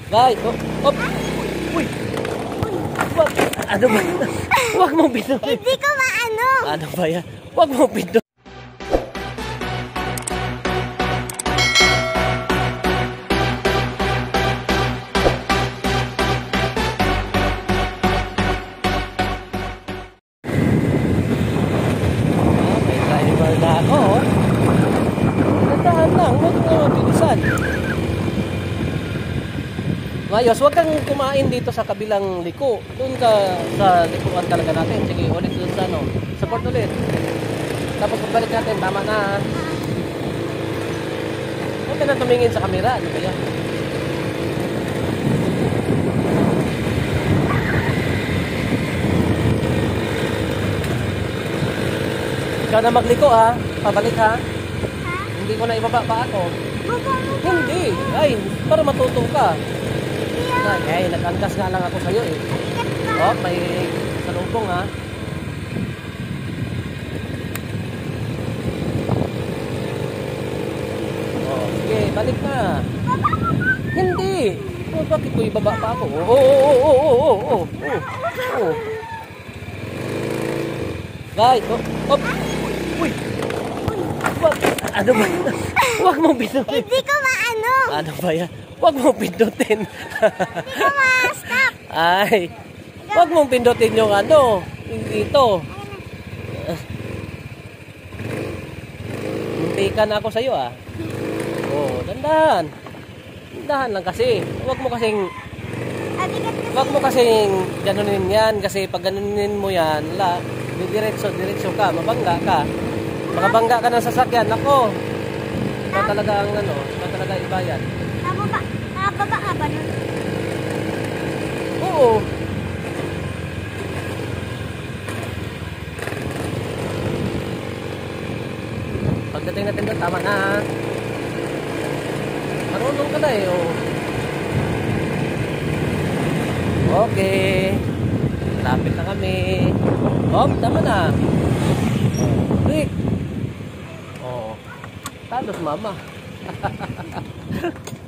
Guys, oh, uy, wag, ano ba? Huwag mong pindutin. Hindi ko maano. Ano ba yan? Huwag mong pindutin. May driver na ako. Tandaan lang, huwag mo bilisan. Mayos, huwag kang kumain dito sa kabilang liko. Doon ka sa likuan talaga natin. Sige, ulit doon sa ano. Support ulit. Tapos pagbalik natin, tama na. Huwag ka na tumingin sa kamera. Ano ba yan? Ikaw na magliko ha. Pabalik ha. Hindi ko na ibaba pa ako. Hindi. Ay, para matuto ka. Ay, nag-angkas nga lang ako sa'yo eh. Oh, may salubong ha. Oh, sige, balik na. Hindi. Oh, bakit ko ibaba pa ako? Oh. Guys, oh. Uy. Wag, ano ba? Huwag mong pindutin. Hindi ko maano. Ano ba yan? Huwag mong pindutin. Hindi ko ma-stop. Ay, huwag mong pindutin yung ano, dito. Muntikan ako sa'yo ah. Oh, dandahan. Dandahan lang kasi. Huwag mo kasing ganunin yan. Kasi pag ganunin mo yan, diretso ka, mabangga ka. Makabangga ka ng sasakyan. Ako, ikaw talaga ang ano, ikaw talaga ibayan. Nakababa ka ba nun? Oo. Pagdating natin doon, tama na. Marunong ka na eh. Oh. Okay. Lapit na kami. Oh, tama na. Rick. Oh. Talos mama.